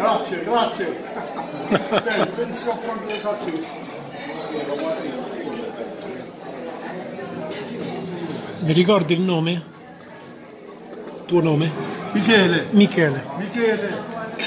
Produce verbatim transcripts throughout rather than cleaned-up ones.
Grazie, grazie. Senti, vedi se ho pronto le salsicce. Mi ricordi il nome? Tuo nome? Michele. Michele. Michele.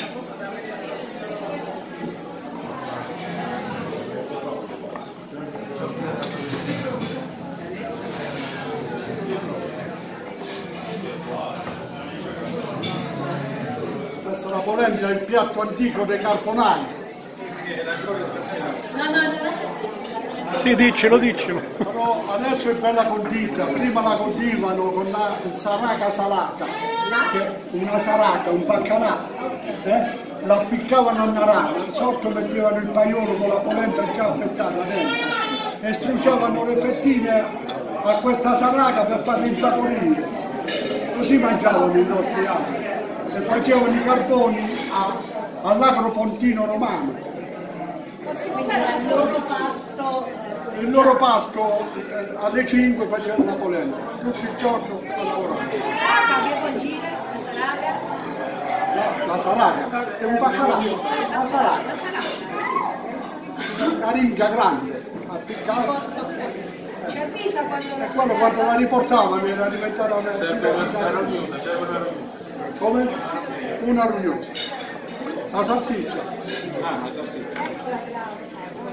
Questa è la polenta, il piatto antico dei carbonari. No, no, non la sentiamo. Sì, diccelo, diccelo. Però adesso è bella condita, prima la condivano con la saraca salata, che una saraca, un baccalà, eh? La appiccavano a una rana, sotto mettevano il paiolo con la polenta già affettata dentro e strusciavano le fettine a questa saraca per farle insaporire. Così mangiavano i nostri anni e facevano i carboni all'agrofontino romano. Possiamo fare il loro pasto? Il loro pasto eh, alle cinque facevano la polenta, tutto il giorno a lavorare. Saraca, che vuol dire? La saraca? La, la saraca, è un baccalà, la saraca, La saraca. una ringa grande, appiccata. Ci avvisa quando la E quello quando la riportavano era diventata una rugnosa, c'è una rugnosa. come? Una rugnosa. La salsiccia. Ah, la salsiccia. Eccola, grazie.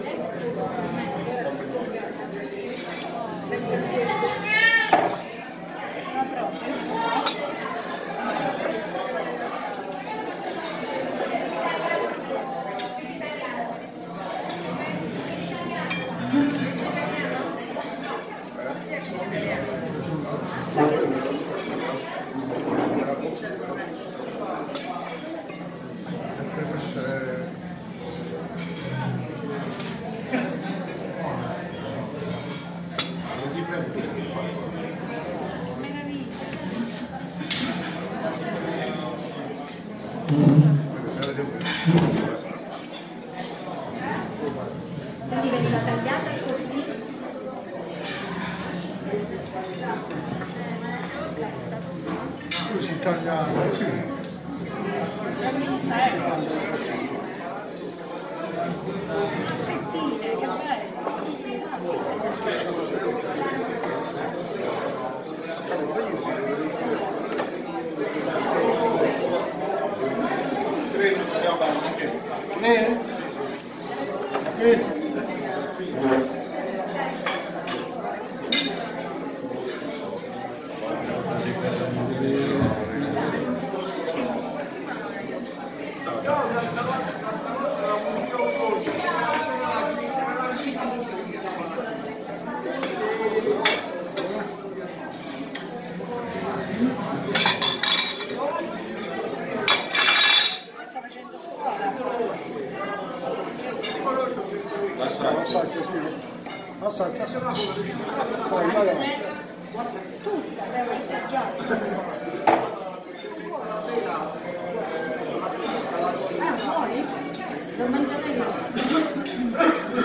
Quindi veniva tagliata così. Così tagliata, sì. Fettine, che bello. Eh? Eh? Sta facendo scuola. Assaggia, sì. Assaggia, se no. Vai, vai, vai. Tutta, devo assaggiare. Ah, poi? Devo mangiare io.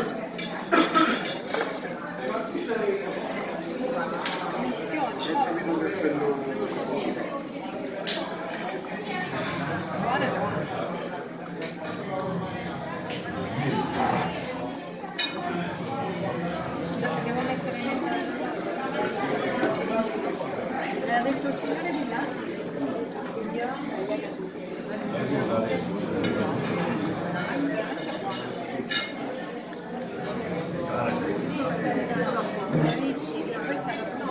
Devo mettere l'ha detto il signore di là? Bravissimi, questa è la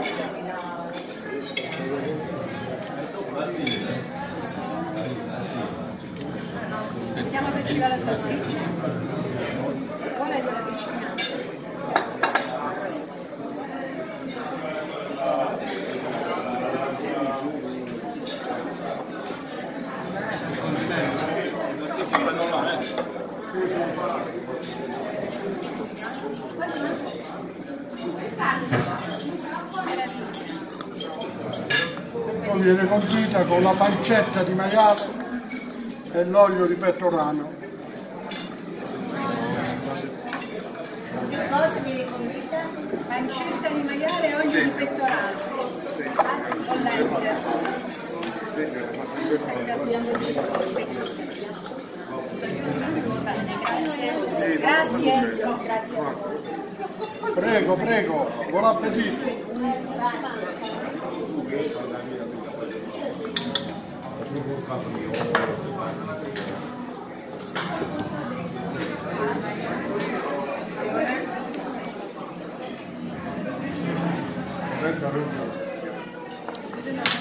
mettiamo che ci va la salsiccia. Ora gliela avviciniamo. Poi viene condita con la pancetta di maiale e l'olio di pecorano. Cosa viene condita? Pancetta di maiale e olio di pettorale. Bollente. Stai cambiando di cose. Grazie. Prego, prego, buon appetito. Aspetta,